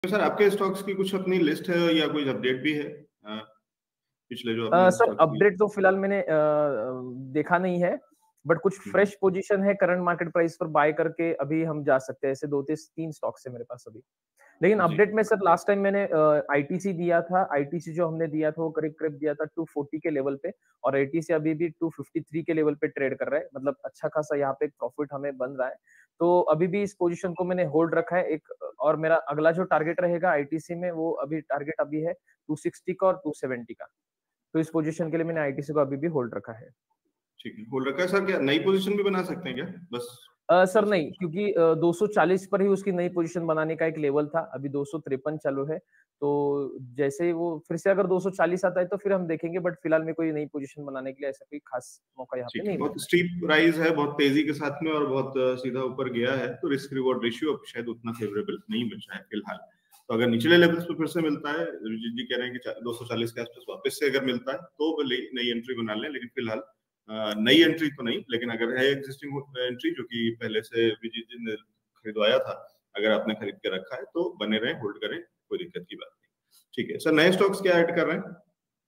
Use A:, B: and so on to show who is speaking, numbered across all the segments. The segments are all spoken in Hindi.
A: तो सर आपके स्टॉक्स की कुछ अपनी लिस्ट है या कोई अपडेट भी है पिछले जो आपने
B: सर अपडेट तो फिलहाल मैंने देखा नहीं है, बट कुछ फ्रेश पोजीशन है करंट मार्केट प्राइस पर बाय करके अभी हम जा सकते हैं। ऐसे 2-3 स्टॉक्स है मेरे पास अभी। लेकिन अपडेट में सर लास्ट टाइम मैंने आईटीसी दिया था। आईटीसी जो हमने दिया था वो करीब-करीब दिया था 240 के लेवल पे और आईटीसी अभी भी 253 के लेवल पे ट्रेड कर रहा है। मतलब अच्छा खासा यहाँ पे प्रॉफिट हमें बन रहा है। तो अभी भी इस पोजीशन को मैंने होल्ड रखा है एक और मेरा अगला जो टारगेट रहेगा आईटीसी में वो अभी टारगेट अभी है 260 का और 270 का। तो इस पोजीशन के लिए मैंने आईटीसी को अभी भी होल्ड रखा है।
A: ठीक है, होल्ड रखा है सर। क्या नई पोजीशन भी बना सकते हैं क्या? बस
B: सर नहीं, क्योंकि 240 पर ही उसकी नई पोजीशन बनाने का एक लेवल था। अभी 253 चालू है। तो जैसे ही वो फिर से अगर 240 आता है तो फिर हम देखेंगे, बट फिलहाल में कोई नई पोजीशन बनाने के लिए ऐसा कोई खास मौका यहाँ पे
A: ठीक है,
B: नहीं
A: बहुत
B: मिला।
A: स्टीप राइज है, बहुत तेजी के साथ में और बहुत सीधा ऊपर गया है, तो रिस्क रिवॉर्ड रेशियो अब शायद उतना फेवरेबल नहीं बचा है फिलहाल। तो अगर निचले लेवल्स पे फिर से मिलता है, रुचित जी कह रहे हैं कि 240 के आसपास वापस से अगर मिलता है तो नई एंट्री बना लें, लेकिन फिलहाल नई एंट्री तो नहीं, लेकिन अगर है एग्जिस्टिंग एंट्री जो कि पहले से विजय जी ने खरीदवाया था, अगर आपने खरीद के रखा है तो बने रहें, होल्ड करें, कोई दिक्कत की बात नहीं। ठीक है सर, नए स्टॉक्स क्या ऐड कर रहे हैं?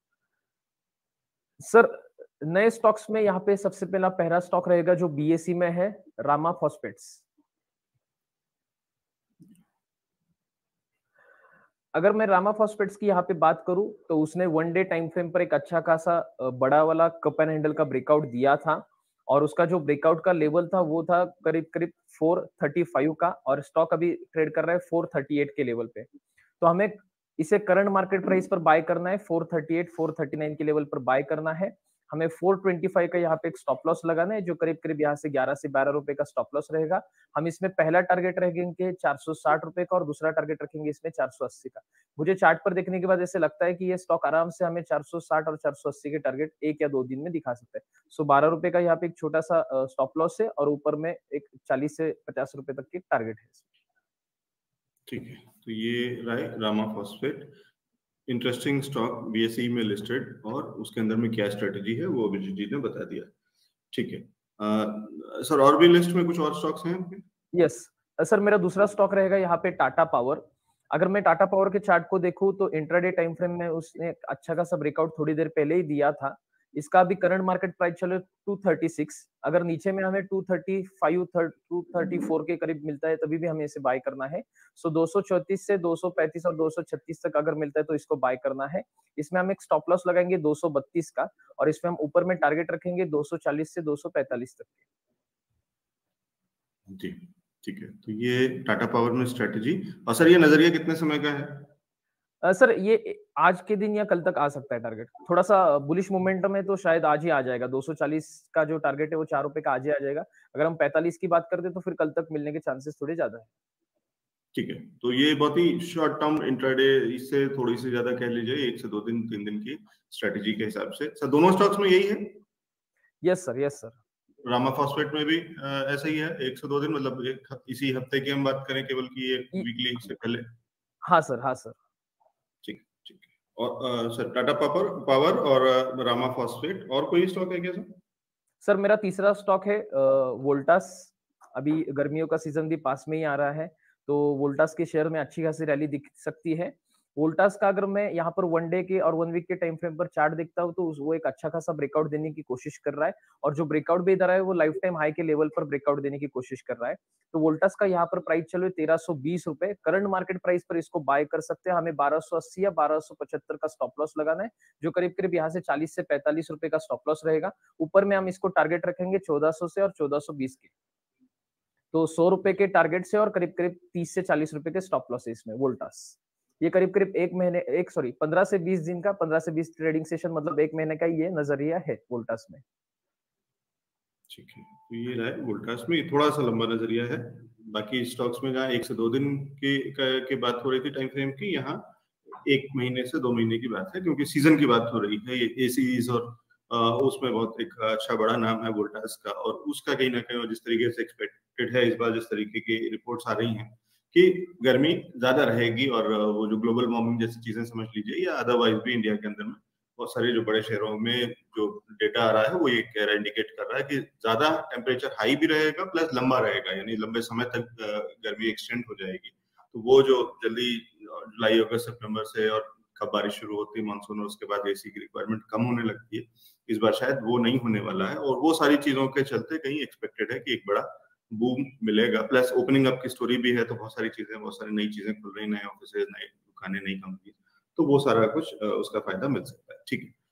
B: सर नए स्टॉक्स में यहाँ पे सबसे पहला स्टॉक रहेगा जो बीएसई में है, रामा फॉस्फेट्स। अगर मैं रामा फॉस्फेट्स की यहाँ पे बात करूं तो उसने 1 डे टाइम फ्रेम पर एक अच्छा खासा बड़ा वाला कप एंड हैंडल का ब्रेकआउट दिया था और उसका जो ब्रेकआउट का लेवल था वो था करीब करीब 435 का और स्टॉक अभी ट्रेड कर रहा है 438 के लेवल पे। तो हमें इसे करंट मार्केट प्राइस पर बाय करना है, 438 439 के लेवल पर बाय करना है। हमें 425 का यहाँ पे एक स्टॉप लॉस लगाना है जो करीब करीब यहाँ से 11 से 12 रुपए का स्टॉप लॉस रहेगा। हम इसमें पहला टारगेट रखेंगे 460 रुपए का और दूसरा टारगेट रखेंगे इसमें 480 का। मुझे चार्ट पर देखने के बाद ऐसे लगता है कि ये स्टॉक आराम से हमें 460 और 480 के टारगेट 1 या 2 दिन में दिखा सकता है। सो 12 रुपए का यहाँ पे एक छोटा सा स्टॉप लॉस है और ऊपर में एक 40 से 50 रुपए तक की टारगेट है।
A: ठीक है, तो ये रहा Rama phosphate, interesting stock, BSE में लिस्टेड, और उसके अंदर में क्या स्ट्रेटेजी है वो अभिजीत जी ने बता दिया। ठीक है सर, और भी लिस्ट में कुछ और स्टॉक्स हैं आपके?
B: यस सर, मेरा दूसरा स्टॉक रहेगा यहाँ पे टाटा पावर। अगर मैं टाटा पावर के चार्ट को देखूं तो इंट्राडे टाइम फ्रेम में उसने एक अच्छा खासा ब्रेकआउट थोड़ी देर पहले ही दिया था। इसका अभी करंट मार्केट प्राइस चलो 236। अगर नीचे में हमें 235 234 के करीब मिलता है तभी भी हमें इसे बाय करना है। सो 234 से 235 और 236 तक अगर मिलता है तो इसको बाय करना है। इसमें हम एक स्टॉप लॉस लगाएंगे 232 का और इसमें हम ऊपर में टारगेट रखेंगे 240 से 245 तक के।
A: जी ठीक है, तो ये टाटा पावर में स्ट्रेटेजी। और सर ये नजरिया कितने समय का है?
B: सर ये आज के दिन या कल तक आ सकता है टारगेट। थोड़ा सा बुलिश मोमेंटम है तो शायद आज ही आ जाएगा। 240 का जो टारगेट है वो 4 रुपए का आज ही आ जाएगा। अगर हम 45 की बात करते तो फिर कल तक मिलने के चांसेस थोड़े ज्यादा है।
A: ठीक है, तो ये बहुत ही शॉर्ट टर्म इंट्राडे, इससे थोड़ी सी ज्यादा कह लीजिए 1 से 2 दिन 3 दिन की स्ट्रेटेजी के हिसाब से। सर दोनों स्टॉक्स में यही है?
B: Yes sir, yes sir.
A: Rama phosphate में भी ऐसा ही है, 1 से 2 दिन, मतलब इसी हफ्ते की हम बात करें केवल कि ये वीकली से पहले?
B: हाँ सर, हाँ सर।
A: ठीक ठीक है। और सर टाटा पावर और रामा फॉस्फेट, और कोई स्टॉक है क्या सर?
B: सर मेरा तीसरा स्टॉक है वोल्टास। अभी गर्मियों का सीजन भी पास में ही आ रहा है तो वोल्टास के शेयर में अच्छी खासी रैली दिख सकती है। वोल्टास का अगर मैं यहाँ पर 1 डे के और 1 वीक के टाइम फ्रेम पर चार्ट देखता हूँ तो वो एक अच्छा खासा ब्रेकआउट देने की कोशिश कर रहा है और जो ब्रेकआउट भी दे रहा है वो लाइफ टाइम हाई के लेवल पर ब्रेकआउट देने की कोशिश कर रहा है। तो वोल्टास का यहाँ पर प्राइस चलो 1320 रुपए करंट मार्केट प्राइस पर इसको बाय कर सकते हैं। हमें 1280 या 1275 का स्टॉप लॉस लगाना है जो करीब करीब यहाँ से 40 से 45 रुपए का स्टॉप लॉस रहेगा। ऊपर में हम इसको टारगेट रखेंगे 1400 से और 1420 के। तो 100 रुपए के टारगेट से और करीब करीब 30 से 40 रुपए के स्टॉप लॉस है इसमें वोल्टास। ये करीब करीब 15 से 20 दिन का, 15 से 20 ट्रेडिंग सेशन, मतलब 1 महीने का ये नजरिया है वोल्टास में।
A: ठीक है, तो ये रहा है वोल्टास में, थोड़ा सा लंबा नजरिया है। बाकी स्टॉक्स में जहाँ 1 से 2 दिन की बात हो रही थी टाइम फ्रेम की, यहाँ 1 महीने से 2 महीने की बात है, क्योंकि सीजन की बात हो रही है। ये एसीज और उसमें बहुत एक अच्छा बड़ा नाम है वोल्टास का, और उसका कहीं ना कहीं जिस तरीके से एक्सपेक्टेड है इस बार, जिस तरीके की रिपोर्ट्स आ रही हैं कि गर्मी ज्यादा रहेगी, और वो जो ग्लोबल वार्मिंग जैसी चीजें समझ लीजिए, या अदरवाइज भी इंडिया के अंदर में बहुत सारे जो बड़े शहरों में जो डेटा आ रहा है वो ये कह रहा है, इंडिकेट कर रहा है कि ज्यादा टेम्परेचर हाई भी रहेगा प्लस लंबा रहेगा, यानी लंबे समय तक गर्मी एक्सटेंड हो जाएगी। तो वो जो जल्दी जुलाई अगस्त सितंबर से, और कब बारिश शुरू होती है मानसून, और उसके बाद एसी की रिक्वायरमेंट कम होने लगती है। इस बार शायद वो नहीं होने वाला है, और वो सारी चीजों के चलते कहीं एक्सपेक्टेड है कि एक बड़ा बूम मिलेगा। प्लस ओपनिंग अप की स्टोरी भी है, तो बहुत सारी चीजें, बहुत सारी नई चीजें खुल रही, नए ऑफिस, नए दुकानें, नई कंपनी, तो वो सारा कुछ उसका फायदा मिल सकता है। ठीक है,